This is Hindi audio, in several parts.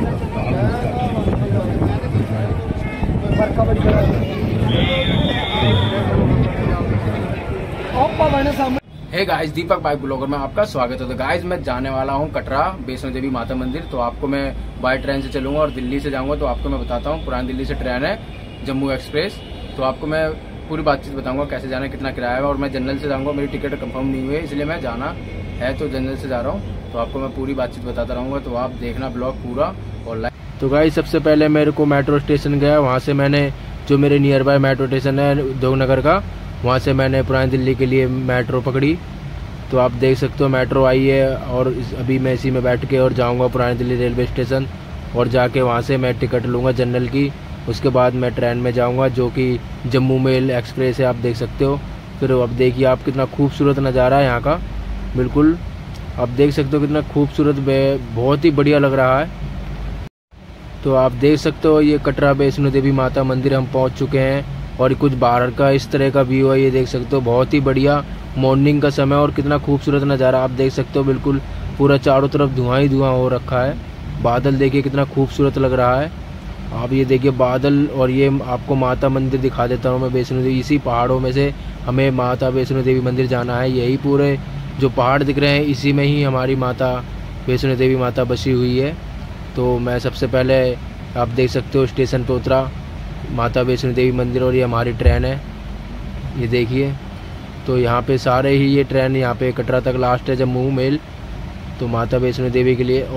हे गाइस, दीपक बाइक ब्लॉगर में आपका स्वागत है। तो गाइस, मैं जाने वाला हूँ कटरा वैष्णो देवी माता मंदिर। तो आपको मैं बाय ट्रेन से चलूंगा और दिल्ली से जाऊंगा। तो आपको मैं बताता हूँ, पुरानी दिल्ली से ट्रेन है जम्मू एक्सप्रेस। तो आपको मैं पूरी बातचीत बताऊंगा कैसे जाना है, कितना किराया है। और मैं जनरल से जाऊंगा, मेरी टिकट कंफर्म नहीं हुई है, इसलिए मैं जाना है तो जनरल से जा रहा हूँ। तो आपको मैं पूरी बातचीत बताता रहूँगा, तो आप देखना ब्लॉग पूरा और लाइक। तो गाइस, सबसे पहले मेरे को मेट्रो स्टेशन गया, वहाँ से मैंने जो मेरे नियर बाय मेट्रो स्टेशन है उद्योगनगर का, वहाँ से मैंने पुरानी दिल्ली के लिए मेट्रो पकड़ी। तो आप देख सकते हो मेट्रो आई है और अभी मैं इसी में बैठ के और जाऊंगा पुरानी दिल्ली रेलवे स्टेशन, और जाके वहाँ से मैं टिकट लूँगा जनरल की। उसके बाद मैं ट्रेन में जाऊँगा जो कि जम्मू मेल एक्सप्रेस है, आप देख सकते हो। फिर अब देखिए आप, कितना खूबसूरत नज़ारा है यहाँ का। बिल्कुल आप देख सकते हो कितना खूबसूरत, बहुत ही बढ़िया लग रहा है। तो आप देख सकते हो ये कटरा वैष्णो देवी माता मंदिर हम पहुँच चुके हैं, और कुछ बाहर का इस तरह का व्यू है, ये देख सकते हो। बहुत ही बढ़िया मॉर्निंग का समय और कितना खूबसूरत नज़ारा आप देख सकते हो। बिल्कुल पूरा चारों तरफ धुआं ही धुआं हो रखा है। बादल देखिए कितना खूबसूरत लग रहा है। आप ये देखिए बादल, और ये आपको माता मंदिर दिखा देता हूँ मैं वैष्णो देवी। इसी पहाड़ों में से हमें माता वैष्णो देवी मंदिर जाना है। यही पूरे जो पहाड़ दिख रहे हैं, इसी में ही हमारी माता वैष्णो देवी माता बसी हुई है। तो मैं सबसे पहले, आप देख सकते हो, स्टेशन पर उतरा माता वैष्णो देवी मंदिर, और ये हमारी ट्रेन है, ये देखिए। तो यहाँ पे सारे ही ये ट्रेन यहाँ पे कटरा तक लास्ट है, जम्मू मेल, तो माता वैष्णो देवी के लिए।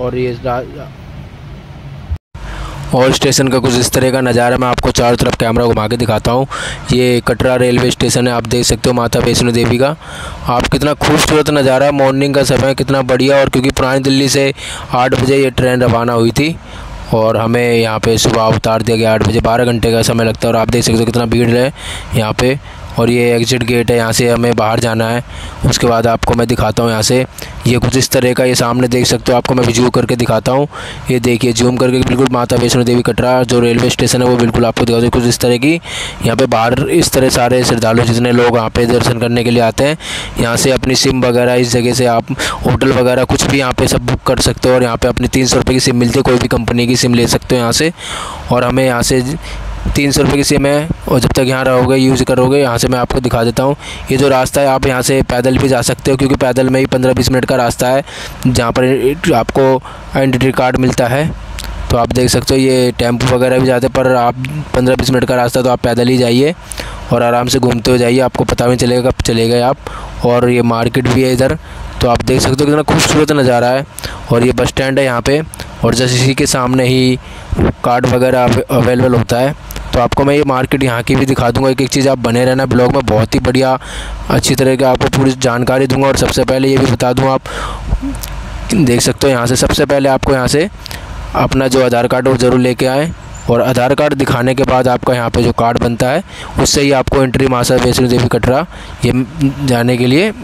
और स्टेशन का कुछ इस तरह का नज़ारा मैं आपको चारों तरफ कैमरा घुमा के दिखाता हूँ। ये कटरा रेलवे स्टेशन है, आप देख सकते हो माता वैष्णो देवी का। आप कितना खूबसूरत नज़ारा है, मॉर्निंग का समय कितना बढ़िया। और क्योंकि पुरानी दिल्ली से 8 बजे ये ट्रेन रवाना हुई थी और हमें यहाँ पे सुबह उतार दिया गया 8 बजे। 12 घंटे का समय लगता है। और आप देख सकते हो कितना भीड़ है यहाँ पे। और ये एग्जिट गेट है, यहाँ से हमें बाहर जाना है। उसके बाद आपको मैं दिखाता हूँ यहाँ से, ये कुछ इस तरह का, ये सामने देख सकते हो, आपको मैं जूम करके दिखाता हूँ। ये देखिए जूम करके बिल्कुल माता वैष्णो देवी कटरा जो रेलवे स्टेशन है वो बिल्कुल आपको दिखाता हूँ। कुछ इस तरह की यहाँ पे बाहर इस तरह सारे श्रद्धालु जितने लोग यहाँ पे दर्शन करने के लिए आते हैं, यहाँ से अपनी सिम वगैरह, इस जगह से आप होटल वगैरह कुछ भी यहाँ पे सब बुक कर सकते हो। और यहाँ पे अपनी 300 रुपये की सिम मिलती है, कोई भी कंपनी की सिम ले सकते हो यहाँ से। और हमें यहाँ से 300 रुपये की सिम है, और जब तक यहाँ रहोगे यूज़ करोगे, यहाँ से मैं आपको दिखा देता हूँ। ये जो रास्ता है, आप यहाँ से पैदल भी जा सकते हो, क्योंकि पैदल में ही 15-20 मिनट का रास्ता है, जहाँ पर आपको आइडेंटिटी कार्ड मिलता है। तो आप देख सकते हो ये टेम्पो वगैरह भी जाते हैं, पर आप 15-20 मिनट का रास्ता, तो आप पैदल ही जाइए और आराम से घूमते हुए जाइए, आपको पता भी नहीं चलेगा कब चले गए आप। और ये मार्केट भी है इधर, तो आप देख सकते हो कितना खूबसूरत नज़ारा है। और ये बस स्टैंड है यहाँ पे, और जैसे इसी के सामने ही कार्ड वगैरह अवेलेबल होता है। तो आपको मैं ये मार्केट यहाँ की भी दिखा दूंगा, एक एक चीज़। आप बने रहना ब्लॉग में, बहुत ही बढ़िया अच्छी तरह की आपको पूरी जानकारी दूंगा। और सबसे पहले ये भी बता दूँ, आप देख सकते हो यहाँ से सबसे पहले आपको यहाँ से अपना जो आधार कार्ड वो ज़रूर लेके आएँ। और आधार कार्ड दिखाने के बाद आपका यहाँ पे जो कार्ड बनता है, उससे ही आपको एंट्री माता वैष्णो देवी कटरा ये जाने के लिए।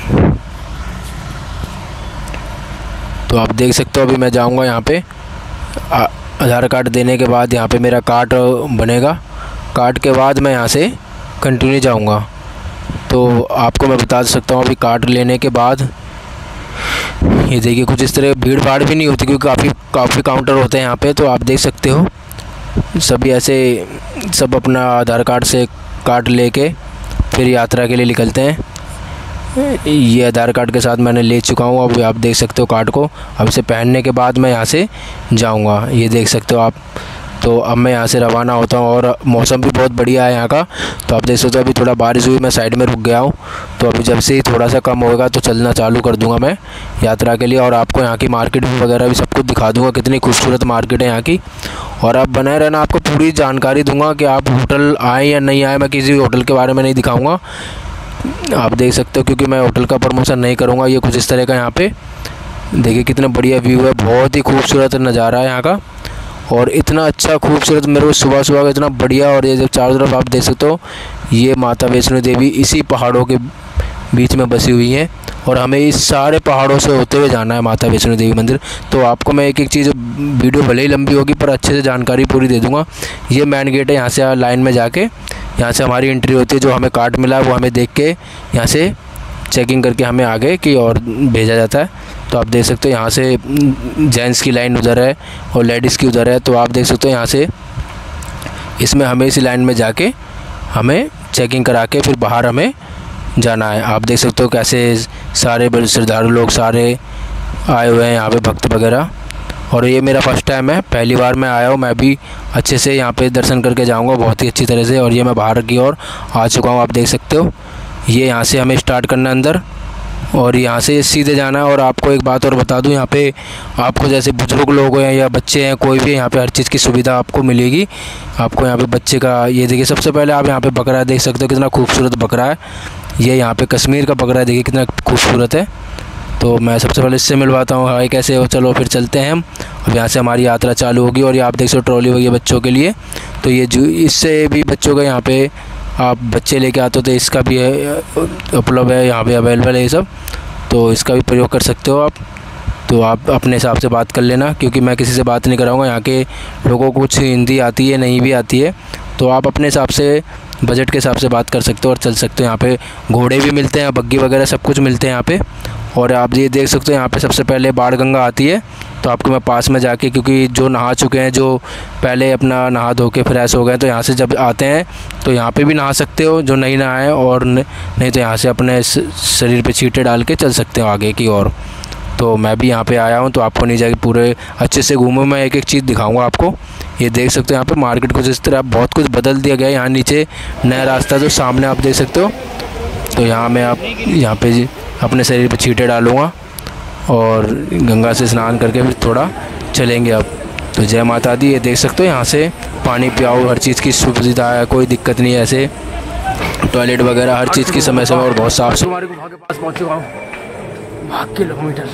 तो आप देख सकते हो अभी मैं जाऊँगा यहाँ पे, आधार कार्ड देने के बाद यहाँ पे मेरा कार्ड बनेगा। कार्ड के बाद मैं यहाँ से कंटिन्यू जाऊँगा। तो आपको मैं बता सकता हूँ, अभी कार्ड लेने के बाद ये देखिए कुछ इस तरह भीड़ भाड़ भी नहीं होती, क्योंकि काफ़ी काउंटर होते हैं यहाँ पे। तो आप देख सकते हो सभी ऐसे सब अपना आधार कार्ड से कार्ड लेके फिर यात्रा के लिए निकलते हैं। ये आधार कार्ड के साथ मैंने ले चुका हूँ। अब आप देख सकते हो कार्ड को, अब इसे पहनने के बाद मैं यहाँ से जाऊँगा, ये देख सकते हो आप। तो अब मैं यहाँ से रवाना होता हूँ, और मौसम भी बहुत बढ़िया है यहाँ का। तो आप देख सकते हो अभी थोड़ा बारिश हुई, मैं साइड में रुक गया हूँ। तो अभी जब से ही थोड़ा सा कम होगा तो चलना चालू कर दूँगा मैं यात्रा के लिए। और आपको यहाँ की मार्केट वगैरह भी सब कुछ दिखा दूँगा, कितनी खूबसूरत मार्केट है यहाँ की। और आप बने रहना, आपको पूरी जानकारी दूँगा कि आप होटल आए या नहीं आए। मैं किसी होटल के बारे में नहीं दिखाऊँगा, आप देख सकते हो, क्योंकि मैं होटल का प्रमोशन नहीं करूँगा। ये कुछ इस तरह का यहाँ पे देखिए कितना बढ़िया व्यू है, बहुत ही खूबसूरत नज़ारा है यहाँ का। और इतना अच्छा खूबसूरत मेरे को सुबह सुबह का इतना बढ़िया। और ये जब चारों तरफ आप देख सकते हो, ये माता वैष्णो देवी इसी पहाड़ों के बीच में बसी हुई है, और हमें इस सारे पहाड़ों से होते हुए जाना है माता वैष्णो देवी मंदिर। तो आपको मैं एक एक चीज़, वीडियो भले ही लंबी होगी पर अच्छे से जानकारी पूरी दे दूँगा। ये मेन गेट है, यहाँ से लाइन में जाके यहाँ से हमारी एंट्री होती है। जो हमें कार्ड मिला है वो हमें देख के यहाँ से चेकिंग करके हमें आगे की और भेजा जाता है। तो आप देख सकते हो यहाँ से जेंट्स की लाइन उधर है और लेडीज़ की उधर है। तो आप देख सकते हो यहाँ से इसमें हमें इसी लाइन में जाके हमें चेकिंग करा के फिर बाहर हमें जाना है। आप देख सकते हो कैसे सारे बड़े श्रद्धालु लोग सारे आए हुए हैं यहाँ पे, भक्त वगैरह। और ये मेरा फर्स्ट टाइम है, पहली बार मैं आया हूँ। मैं भी अच्छे से यहाँ पे दर्शन करके जाऊँगा बहुत ही अच्छी तरह से। और ये मैं बाहर की ओर आ चुका हूँ, आप देख सकते हो। ये यहाँ से हमें स्टार्ट करना है अंदर और यहाँ से सीधे जाना है। और आपको एक बात और बता दूँ, यहाँ पे आपको जैसे बुजुर्ग लोग हैं या बच्चे हैं, कोई भी यहाँ पे हर चीज़ की सुविधा आपको मिलेगी। आपको यहाँ पे बच्चे का ये देखिए, सबसे पहले आप यहाँ पे बकरा देख सकते हो, कितना खूबसूरत बकरा है। ये यहाँ पे कश्मीर का बकरा है, देखिए कितना खूबसूरत है। तो मैं सबसे पहले इससे मिलवाता हूँ। हाय कैसे हो, चलो फिर चलते हैं हम। अब यहाँ से हमारी यात्रा चालू होगी। और ये आप देख सकते हो ट्रॉली होगी बच्चों के लिए। तो ये जो इससे भी बच्चों का यहाँ पे आप बच्चे लेके आते हो तो इसका भी है उपलब्ध है, यहाँ पे अवेलेबल है ये सब। तो इसका भी प्रयोग कर सकते हो आप। तो आप अपने हिसाब से बात कर लेना, क्योंकि मैं किसी से बात नहीं कराऊंगा। यहाँ के लोगों को कुछ हिंदी आती है, नहीं भी आती है। तो आप अपने हिसाब से बजट के हिसाब से बात कर सकते हो और चल सकते हो। यहाँ पे घोड़े भी मिलते हैं, बग्गी वगैरह सब कुछ मिलते हैं यहाँ पे। और आप ये देख सकते हो यहाँ पे सबसे पहले बाण गंगा आती है। तो आपको मैं पास में जाके, क्योंकि जो नहा चुके हैं, जो पहले अपना नहा धो के फ्रेश हो गए, तो यहाँ से जब आते हैं तो यहाँ पे भी नहा सकते हो जो नहीं नहाए। और नहीं तो यहाँ से अपने शरीर पे छींटे डाल के चल सकते हो आगे की ओर। तो मैं भी यहाँ पे आया हूँ, तो आपको नहीं जाके पूरे अच्छे से घूमूँ, मैं एक एक चीज़ दिखाऊँगा आपको। ये देख सकते हो यहाँ पे मार्केट को जिस तरह बहुत कुछ बदल दिया गया है। यहाँ नीचे नया रास्ता जो सामने आप देख सकते हो। तो यहाँ मैं आप यहाँ पे अपने शरीर पे छींटे डालूँगा और गंगा से स्नान करके फिर थोड़ा चलेंगे अब। तो जय माता दी। ये देख सकते हो यहाँ से पानी पियाओ, हर चीज़ की सुविधा है, कोई दिक्कत नहीं है। ऐसे टॉयलेट वगैरह हर चीज़ की समय समय और बहुत साफ सफाई। कुमारी गुफा के पास पहुँच चुका हूँ, भाग किलोमीटर।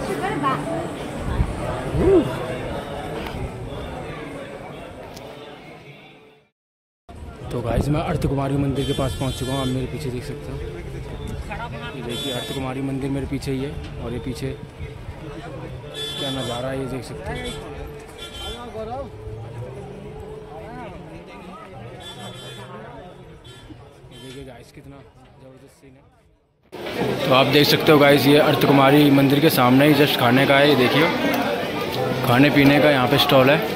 तो गाइस मैं अर्थ कुमारी मंदिर के पास पहुंच चुका हूं। आप मेरे पीछे देख सकते हो, ये देखिए अर्थ कुमारी मंदिर मेरे पीछे ही है। और ये पीछे क्या नज़ारा है ये देख सकते हो। देखिए गाइस कितना ज़बरदस्त सीन है। तो आप देख सकते हो गाइस, ये अर्थ कुमारी मंदिर के सामने ही जस्ट खाने का है। ये देखिए खाने पीने का यहाँ पे स्टॉल है।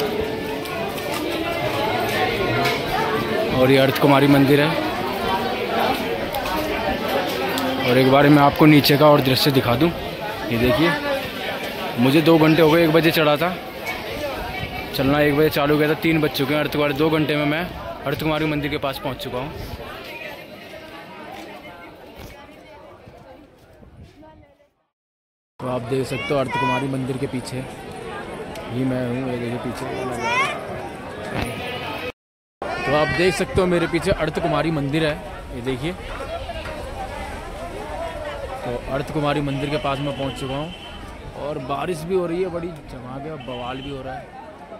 और ये अर्थ कुमारी मंदिर है। और एक बार मैं आपको नीचे का और दृश्य दिखा दूं। ये देखिए मुझे 2 घंटे हो गए, 1 बजे चढ़ा था, चलना 1 बजे चालू किया था, 3 बज चुके हैं। अर्थ कुमारी 2 घंटे में मैं अर्थ कुमारी मंदिर के पास पहुंच चुका हूं। तो आप देख सकते हो अर्थ कुमारी मंदिर के पीछे ही मैं हूँ। ये देखिए पीछे, तो आप देख सकते हो मेरे पीछे अर्थ कुमारी मंदिर है। ये देखिए, तो अर्थ कुमारी मंदिर के पास मैं पहुंच चुका हूं। और बारिश भी हो रही है बड़ी जमा के, बवाल भी हो रहा है।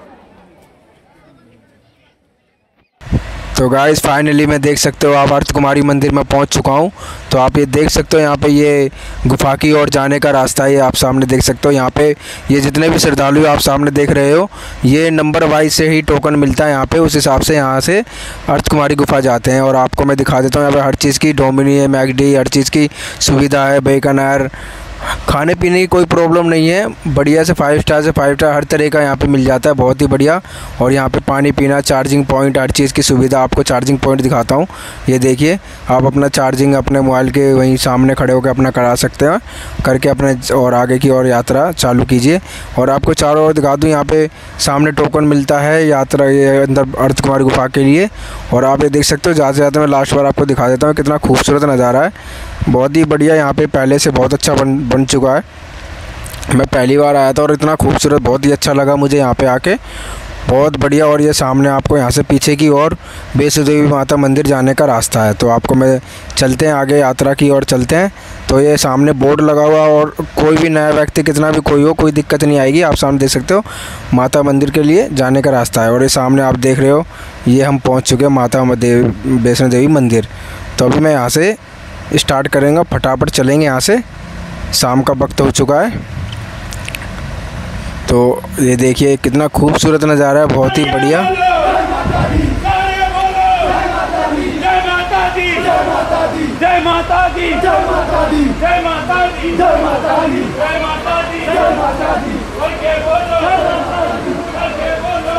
तो गाइस फाइनली मैं देख सकते हो आप अर्थ कुमारी मंदिर में पहुंच चुका हूं। तो आप ये देख सकते हो यहाँ पे ये गुफा की ओर जाने का रास्ता है। ये आप सामने देख सकते हो। यहाँ पे ये जितने भी श्रद्धालु आप सामने देख रहे हो, ये नंबर वाइज से ही टोकन मिलता है यहाँ पे। उस हिसाब से यहाँ से अर्थ कुमारी गुफा जाते हैं। और आपको मैं दिखा देता हूँ, यहाँ पर हर चीज़ की डोमिनी है, मैकडी, हर चीज़ की सुविधा है, बेकन एयर, खाने पीने की कोई प्रॉब्लम नहीं है। बढ़िया से 5 स्टार से 5 स्टार हर तरह का यहाँ पे मिल जाता है, बहुत ही बढ़िया। और यहाँ पे पानी पीना, चार्जिंग पॉइंट, हर चीज़ की सुविधा। आपको चार्जिंग पॉइंट दिखाता हूँ। ये देखिए, आप अपना चार्जिंग अपने मोबाइल के वहीं सामने खड़े होकर अपना करा सकते हैं, करके अपने और आगे की और यात्रा चालू कीजिए। और आपको चारों ओर दिखा दूँ, यहाँ पे सामने टोकन मिलता है यात्रा ये अंदर अर्थ कुमारी गुफा के लिए। और आप ये देख सकते हो, ज़्यादा से ज़्यादा मैं लास्ट बार आपको दिखा देता हूँ कितना खूबसूरत नज़ारा है, बहुत ही बढ़िया। यहाँ पे पहले से बहुत अच्छा बन चुका है। मैं पहली बार आया था और इतना खूबसूरत, बहुत ही अच्छा लगा मुझे यहाँ पे आके, बहुत बढ़िया। और ये सामने आपको यहाँ से पीछे की ओर वैष्णो देवी माता मंदिर जाने का रास्ता है। तो आपको मैं चलते हैं आगे, यात्रा की ओर चलते हैं। तो ये सामने बोर्ड लगा हुआ, और कोई भी नया व्यक्ति कितना भी कोई हो, कोई दिक्कत नहीं आएगी। आप सामने देख सकते हो माता मंदिर के लिए जाने का रास्ता है। और ये सामने आप देख रहे हो, ये हम पहुँच चुके हैं माता वैष्णो देवी मंदिर। तो अभी मैं यहाँ से स्टार्ट करेंगे, फटाफट चलेंगे यहाँ से, शाम का वक्त हो चुका है। तो ये देखिए कितना खूबसूरत नज़ारा है, बहुत ही बढ़िया। जय माता दी, जय माता दी, जय माता दी, जय माता दी, जय माता दी, जय माता दी, करके बोलो, करके बोलो,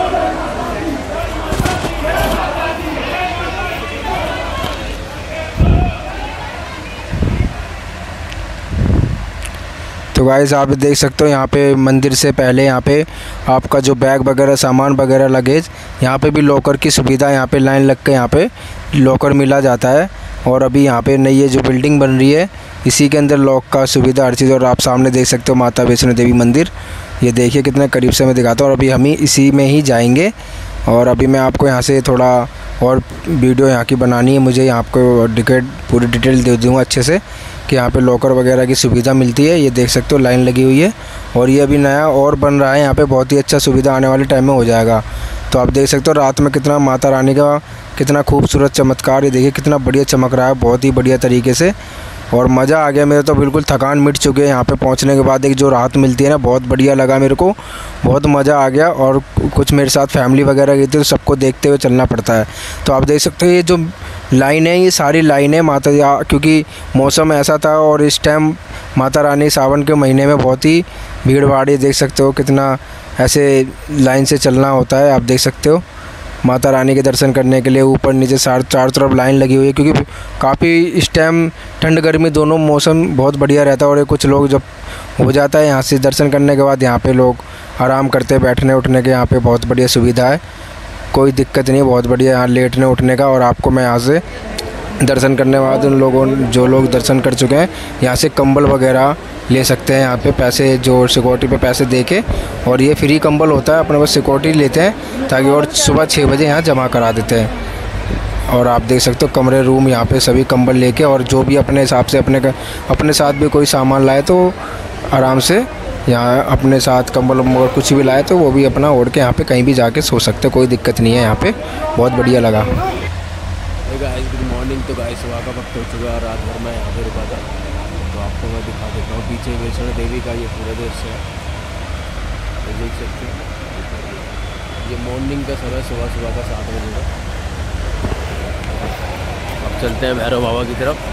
तो गाइस आप देख सकते हो यहाँ पे मंदिर से पहले यहाँ पे आपका जो बैग वगैरह सामान वगैरह लगेज, यहाँ पे भी लॉकर की सुविधा, यहाँ पे लाइन लग के यहाँ पे लॉकर मिला जाता है। और अभी यहाँ पे नई ये जो बिल्डिंग बन रही है इसी के अंदर लॉक का सुविधा हर चीज़। और आप सामने देख सकते हो माता वैष्णो देवी मंदिर, ये देखिए कितने करीब से मैं दिखाता हूँ। और अभी हम ही इसी में ही जाएंगे और अभी मैं आपको यहाँ से थोड़ा और वीडियो यहाँ की बनानी है मुझे, यहाँ आपको पूरी डिटेल दे दूँगा अच्छे से कि यहाँ पे लॉकर वगैरह की सुविधा मिलती है। ये देख सकते हो लाइन लगी हुई है और ये अभी नया और बन रहा है, यहाँ पे बहुत ही अच्छा सुविधा आने वाले टाइम में हो जाएगा। तो आप देख सकते हो रात में कितना माता रानी का कितना खूबसूरत चमत्कार, ये देखिए कितना बढ़िया चमक रहा है, बहुत ही बढ़िया तरीके से। और मज़ा आ गया, मेरे तो बिल्कुल थकान मिट चुकी है यहाँ पे पहुँचने के बाद। एक जो राहत मिलती है ना, बहुत बढ़िया लगा मेरे को, बहुत मज़ा आ गया। और कुछ मेरे साथ फैमिली वगैरह गई थी तो सबको देखते हुए चलना पड़ता है। तो आप देख सकते हो ये जो लाइन है, ये सारी लाइनें माता, क्योंकि मौसम ऐसा था और इस टाइम माता रानी सावन के महीने में बहुत ही भीड़ भाड़, देख सकते हो कितना ऐसे लाइन से चलना होता है। आप देख सकते हो माता रानी के दर्शन करने के लिए ऊपर नीचे चारों तरफ लाइन लगी हुई है, क्योंकि काफ़ी इस टाइम ठंड गर्मी दोनों मौसम बहुत बढ़िया रहता है। और कुछ लोग जब हो जाता है यहाँ से दर्शन करने के बाद, यहाँ पे लोग आराम करते हैं, बैठने उठने के यहाँ पे बहुत बढ़िया सुविधा है, कोई दिक्कत नहीं है, बहुत बढ़िया यहाँ लेटने उठने का। और आपको मैं यहाँ से दर्शन करने के बाद उन लोगों जो लोग दर्शन कर चुके हैं यहाँ से कंबल वगैरह ले सकते हैं, यहाँ पे पैसे जो सिक्योरिटी पे पैसे दे के, और ये फ्री कंबल होता है, अपने पास सिक्योरिटी लेते हैं ताकि, और सुबह 6 बजे यहाँ जमा करा देते हैं। और आप देख सकते हो कमरे रूम यहाँ पे सभी कंबल लेके, और जो भी अपने हिसाब से अपने साथ भी कोई सामान लाए तो आराम से यहाँ अपने साथ कंबल और कुछ भी लाए तो वो भी अपना ओढ़ के यहाँ पे कहीं भी जाके सो सकते, कोई दिक्कत नहीं है यहाँ पे, बहुत बढ़िया लगा। Guys good morning. तो गाइस सुबह का वक्त हो चुका है, रात भर मैं यहाँ पे रुका था, तो आपको मैं दिखा देता हूँ पीछे वैष्णो देवी का ये पूरा दृश्य है, तो देख सकते हैं ये मॉर्निंग का समय, सुबह का 7 बजे का। अब चलते हैं भैरव बाबा की तरफ।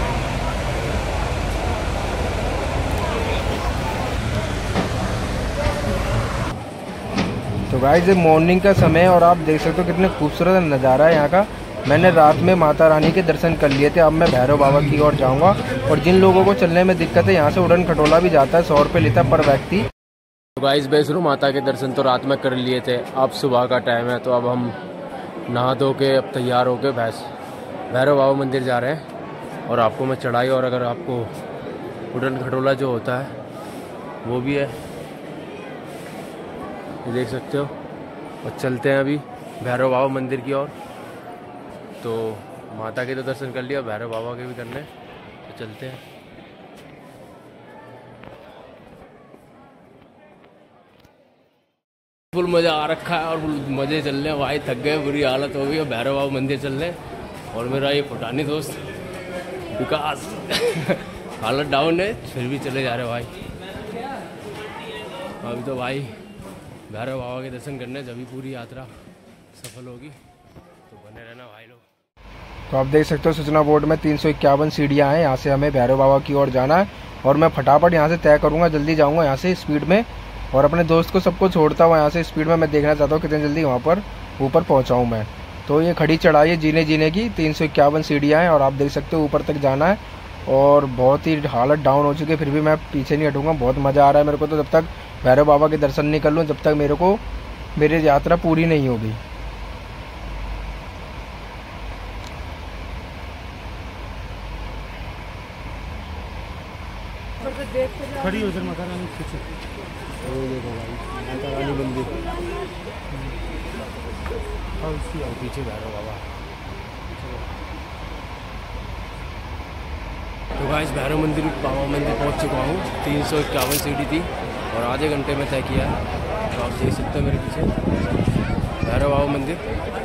तो गाइस ये मॉर्निंग का समय और आप देख सकते हो कितने खूबसूरत नज़ारा है यहाँ का। मैंने रात में माता रानी के दर्शन कर लिए थे, अब मैं भैरव बाबा की ओर जाऊँगा। और जिन लोगों को चलने में दिक्कत है यहाँ से उड़न खटोला भी जाता है, 100 रुपये लेता है पर व्यक्ति। तो गाइस वैष्णो माता के दर्शन तो रात में कर लिए थे, अब सुबह का टाइम है, तो अब हम नहा धो के अब तैयार होके भैरव बाबा मंदिर जा रहे हैं। और आपको मैं चढ़ाई, और अगर आपको उड़न खटोला जो होता है वो भी है, ये देख सकते हो। और चलते हैं अभी भैरव बाबा मंदिर की ओर। तो माता के तो दर्शन कर लिया, भैरव बाबा के भी करने, तो चलते हैं। फुल मज़ा आ रखा है और मज़े चल रहे हैं भाई, थक गए, बुरी हालत हो गई। और भैरव बाबा मंदिर चल रहे हैं, और मेरा ये फुटानी दोस्त विकास हालत डाउन है, फिर भी चले जा रहे भाई। अभी तो भाई भैरव बाबा के दर्शन करने, जब भी पूरी यात्रा सफल होगी, तो बने रहना भाई लोग। तो आप देख सकते हो सूचना बोर्ड में 351 सीढ़ियाँ हैं, यहाँ से हमें भैरव बाबा की ओर जाना है। और मैं फटाफट यहाँ से तय करूँगा, जल्दी जाऊँगा यहाँ से स्पीड में, और अपने दोस्त को सबको छोड़ता हुआ यहाँ से स्पीड में। मैं देखना चाहता हूँ कितनी जल्दी वहाँ पर ऊपर पहुँचाऊँ मैं। तो ये खड़ी चढ़ाई है जीने की, 351 सीढ़ियाँ हैं और आप देख सकते हो ऊपर तक जाना है। और बहुत ही हालत डाउन हो चुकी है, फिर भी मैं पीछे नहीं हटूँगा, बहुत मज़ा आ रहा है मेरे को। तो जब तक भैरव बाबा के दर्शन नहीं कर लूँ, जब तक मेरी यात्रा पूरी नहीं होगी। खड़ी हो सर माता रानी पीछे, देखो भाई माता रानी मंदिर, और पीछे भैरव बाबा। तो गाइस भैरव मंदिर बाबा मंदिर पहुंच चुका हूँ। 351 सीढ़ी थी और आधे घंटे में तय किया है। तो आप देख सकते हो मेरे पीछे भैरव बाबा मंदिर।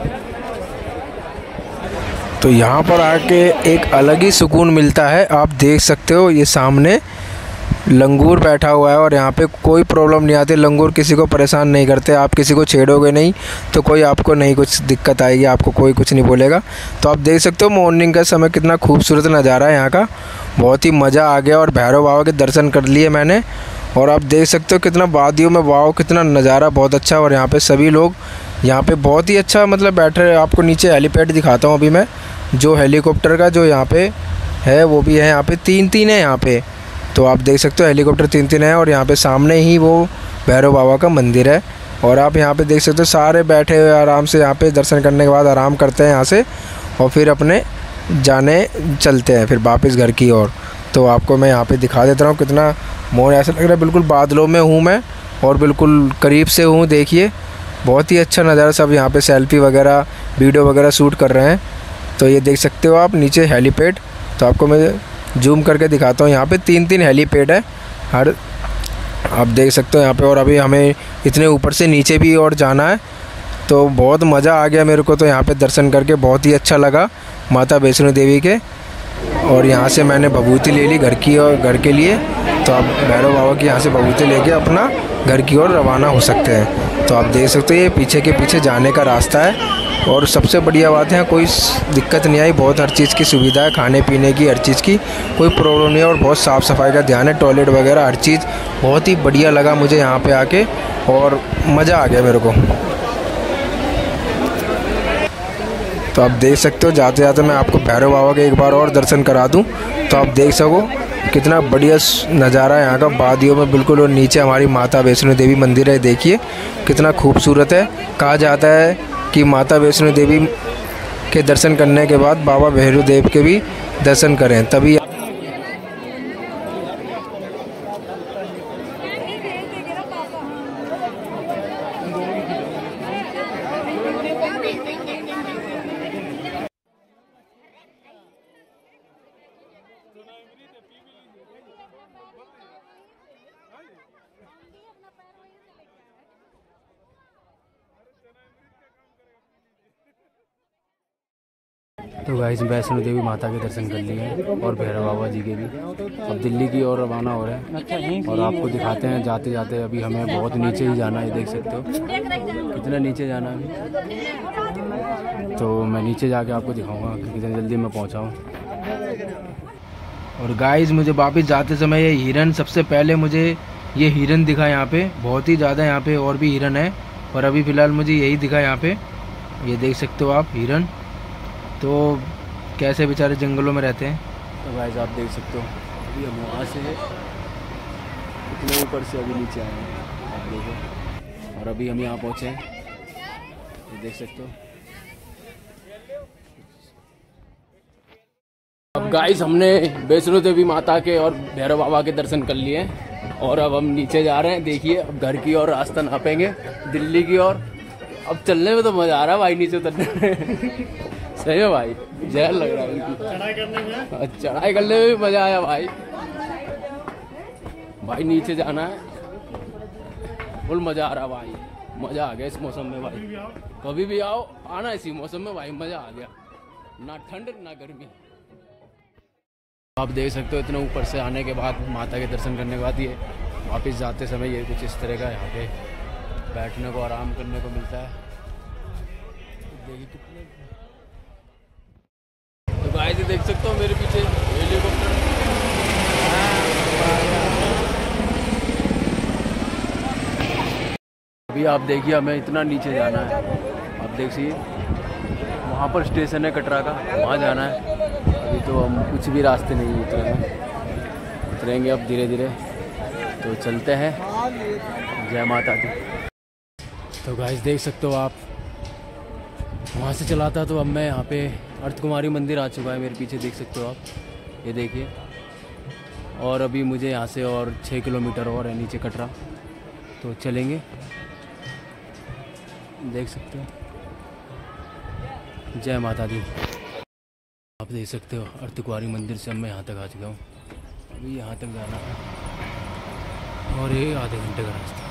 तो यहाँ पर आके एक अलग ही सुकून मिलता है। आप देख सकते हो ये सामने लंगूर बैठा हुआ है और यहाँ पे कोई प्रॉब्लम नहीं आती। लंगूर किसी को परेशान नहीं करते, आप किसी को छेड़ोगे नहीं तो कोई आपको नहीं कुछ दिक्कत आएगी, आपको कोई कुछ नहीं बोलेगा। तो आप देख सकते हो मॉर्निंग का समय कितना खूबसूरत नज़ारा है यहाँ का, बहुत ही मज़ा आ गया। और भैरव बाबा के दर्शन कर लिए मैंने और आप देख सकते हो कितना वादियों में वाव कितना नज़ारा बहुत अच्छा। और यहाँ पे सभी लोग यहाँ पे बहुत ही अच्छा मतलब बैठे रहे। आपको नीचे हेलीपैड दिखाता हूँ अभी मैं, जो हेलीकॉप्टर का जो यहाँ पे है वो भी है, यहाँ पे 3-3 है यहाँ पे। तो आप देख सकते हो हेलीकॉप्टर 3-3 है और यहाँ पे सामने ही वो भैरव बाबा का मंदिर है। और आप यहाँ पे देख सकते हो सारे बैठे हुए आराम से, यहाँ पे दर्शन करने के बाद आराम करते हैं यहाँ से और फिर अपने जाने चलते हैं फिर वापस घर की ओर। तो आपको मैं यहाँ पे दिखा देता हूँ कितना मोर, ऐसा लग रहा है बिल्कुल बादलों में हूँ मैं और बिल्कुल करीब से हूँ। देखिए बहुत ही अच्छा नज़ारा, सब यहाँ पे सेल्फी वगैरह वीडियो वगैरह शूट कर रहे हैं। तो ये देख सकते हो आप नीचे हेलीपैड, तो आपको मैं जूम करके दिखाता हूँ। यहाँ पे 3-3 हेलीपैड है हर, आप देख सकते हो यहाँ पे। और अभी हमें इतने ऊपर से नीचे भी और जाना है, तो बहुत मज़ा आ गया मेरे को। तो यहाँ पे दर्शन करके बहुत ही अच्छा लगा माता वैष्णो देवी के। और यहाँ से मैंने भभूति ले ली घर की और घर के लिए। तो आप भैरव बाबा की यहाँ से भभूति लेके अपना घर की ओर रवाना हो सकते हैं। तो आप देख सकते हो ये पीछे के पीछे जाने का रास्ता है। और सबसे बढ़िया बात है कोई दिक्कत नहीं आई, बहुत हर चीज़ की सुविधा है, खाने पीने की हर चीज़ की कोई प्रॉब्लम नहीं है। और बहुत साफ़ सफाई का ध्यान है, टॉयलेट वगैरह हर चीज़ बहुत ही बढ़िया लगा मुझे यहाँ पे आके और मज़ा आ गया मेरे को। तो आप देख सकते हो जाते जाते मैं आपको भैरव बाबा के एक बार और दर्शन करा दूँ, तो आप देख सको कितना बढ़िया नज़ारा है यहाँ का वादियों में बिल्कुल। और नीचे हमारी माता वैष्णो देवी मंदिर है, देखिए कितना खूबसूरत है। कहा जाता है कि माता वैष्णो देवी के दर्शन करने के बाद बाबा भैरव देव के भी दर्शन करें तभी। तो गाइस वैष्णो देवी माता के दर्शन कर लिए हैं और भैरव बाबा जी के भी। अब दिल्ली की ओर रवाना हो रहे हैं और आपको दिखाते हैं जाते जाते। अभी हमें बहुत नीचे ही जाना है, देख सकते हो कितना नीचे जाना है। तो मैं नीचे जाके आपको दिखाऊंगा कि कितनी जल्दी मैं पहुंचा हूँ। और गाइस मुझे वापस जाते समय ये हिरन, सबसे पहले मुझे ये हिरन दिखा यहाँ पे, बहुत ही ज़्यादा यहाँ पे और भी हिरन है पर अभी फ़िलहाल मुझे यही दिखा यहाँ पे। ये देख सकते हो आप हिरन, तो कैसे बेचारे जंगलों में रहते हैं। तो गाइस आप देख सकते हो अभी हम वहाँ से इतने ऊपर से अभी नीचे आए हैं, आप देखो। और अभी हम यहाँ पहुँचे हैं, ये देख सकते हो। अब गाइस हमने वैष्णो देवी माता के और भैरव बाबा के दर्शन कर लिए हैं और अब हम नीचे जा रहे हैं। देखिए अब घर की ओर रास्ता नापेंगे दिल्ली की ओर। अब चलने में तो मज़ा आ रहा है भाई, नीचे उतरने में सही है भाई, जहर लग रहा है। चढ़ाई करने में भी मजा आया भाई। भाई नीचे जाना है, फुल मजा आ रहा भाई, मजा आ गया इस मौसम में भाई। कभी भी आओ, आना इसी मौसम में भाई, मजा आ गया, ना ठंड ना गर्मी। आप देख सकते हो इतना ऊपर से आने के बाद, माता के दर्शन करने के बाद ये वापस जाते समय ये कुछ इस तरह का यहाँ पे बैठने को आराम करने को मिलता है। देखिए कितने, तो गाइस देख सकते हो मेरे पीछे हेलीकॉप्टर। अभी आप देखिए हमें इतना नीचे जाना है, आप देखिए वहाँ पर स्टेशन है कटरा का, वहाँ जाना है। अभी तो हम कुछ भी रास्ते नहीं उतरेंगे अब धीरे धीरे, तो चलते हैं। जय माता दी। तो गाइस देख सकते हो आप, वहाँ से चलाता तो अब मैं यहाँ पे अर्थ कुमारी मंदिर आ चुका है, मेरे पीछे देख सकते हो आप, ये देखिए। और अभी मुझे यहाँ से और 6 किलोमीटर और है नीचे कटरा, तो चलेंगे, देख सकते हो। जय माता दी। आप देख सकते हो अर्थ कुमारी मंदिर से अब मैं यहाँ तक आ चुका हूँ। अभी यहाँ तक जाना है और ये आधे घंटे का रास्ता।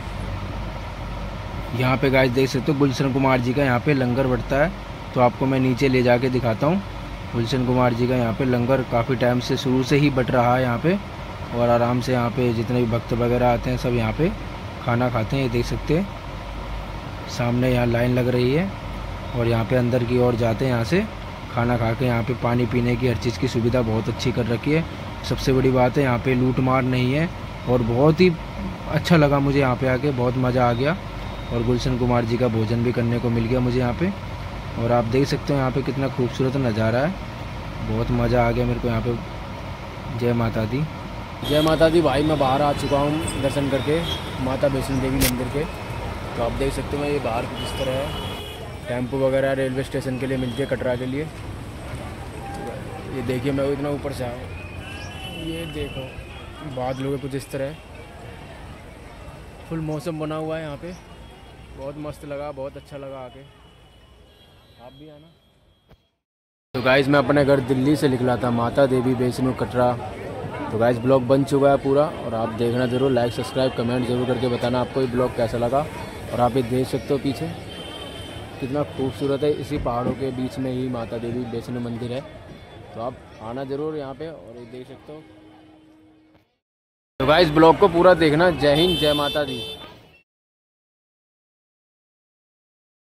यहाँ पे गाइस देख सकते हो गुलशन कुमार जी का यहाँ पे लंगर बढ़ता है, तो आपको मैं नीचे ले जाके दिखाता हूँ। गुलशन कुमार जी का यहाँ पे लंगर काफ़ी टाइम से शुरू से ही बट रहा है यहाँ पे, और आराम से यहाँ पे जितने भी भक्त वगैरह आते हैं सब यहाँ पे खाना खाते हैं। ये देख सकते हैं सामने यहाँ लाइन लग रही है और यहाँ पे अंदर की ओर जाते हैं। यहाँ से खाना खा के यहाँ पे पानी पीने की हर चीज़ की सुविधा बहुत अच्छी कर रखी है। सबसे बड़ी बात है यहाँ पे लूट मार नहीं है और बहुत ही अच्छा लगा मुझे यहाँ पे आके, बहुत मज़ा आ गया। और गुलशन कुमार जी का भोजन भी करने को मिल गया मुझे यहाँ पे। और आप देख सकते हो यहाँ पे कितना खूबसूरत नज़ारा है, बहुत मज़ा आ गया मेरे को यहाँ पे। जय माता दी। जय माता दी भाई। मैं बाहर आ चुका हूँ दर्शन करके माता वैष्णो देवी मंदिर के। तो आप देख सकते हो मैं ये बाहर कुछ इस तरह है। टेम्पो वगैरह रेलवे स्टेशन के लिए मिलती है, कटरा के लिए। तो ये देखिए मैं इतना ऊपर से आया, ये देखो बादलों के कुछ इस तरह फुल मौसम बना हुआ है यहाँ पे। बहुत मस्त लगा, बहुत अच्छा लगा आके। आप भी आना। तो गाइस मैं अपने घर दिल्ली से निकला था माता देवी वैष्णो कटरा। तो गाइस ब्लॉग बन चुका है पूरा और आप देखना ज़रूर, लाइक सब्सक्राइब कमेंट ज़रूर करके बताना आपको ये ब्लॉग कैसा लगा। और आप ये देख सकते हो पीछे कितना खूबसूरत है, इसी पहाड़ों के बीच में ही माता देवी वैष्णो मंदिर है। तो आप आना ज़रूर यहाँ पे और ये देख सकते हो। तो गाइस ब्लॉग को पूरा देखना। जय हिंद, जय माता दी।